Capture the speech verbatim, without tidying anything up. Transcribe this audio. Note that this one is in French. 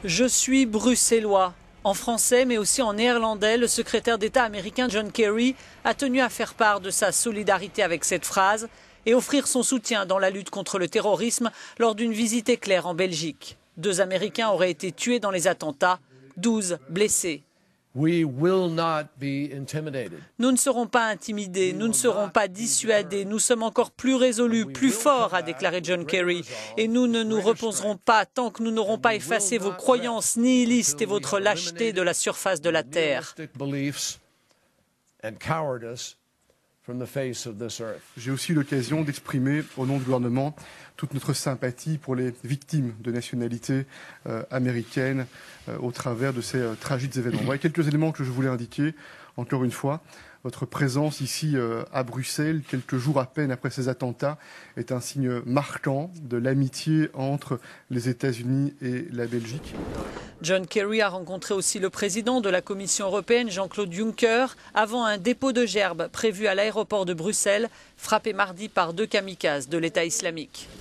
Je suis bruxellois. En français, mais aussi en néerlandais, le secrétaire d'État américain John Kerry a tenu à faire part de sa solidarité avec cette phrase et offrir son soutien dans la lutte contre le terrorisme lors d'une visite éclair en Belgique. Deux Américains auraient été tués dans les attentats, douze blessés. We will not be intimidated. Nous ne serons pas intimidés, nous ne serons pas dissuadés, nous sommes encore plus résolus, plus forts, a déclaré John Kerry. Et nous ne nous reposerons pas tant que nous n'aurons pas effacé vos croyances nihilistes et votre lâcheté de la surface de la terre. J'ai aussi l'occasion d'exprimer au nom du gouvernement toute notre sympathie pour les victimes de nationalité euh, américaine euh, au travers de ces euh, tragiques événements. Voilà quelques éléments que je voulais indiquer. Encore une fois, votre présence ici euh, à Bruxelles, quelques jours à peine après ces attentats, est un signe marquant de l'amitié entre les États-Unis et la Belgique. John Kerry a rencontré aussi le président de la Commission européenne, Jean-Claude Juncker, avant un dépôt de gerbes prévu à l'aéroport de Bruxelles, frappé mardi par deux kamikazes de l'État islamique.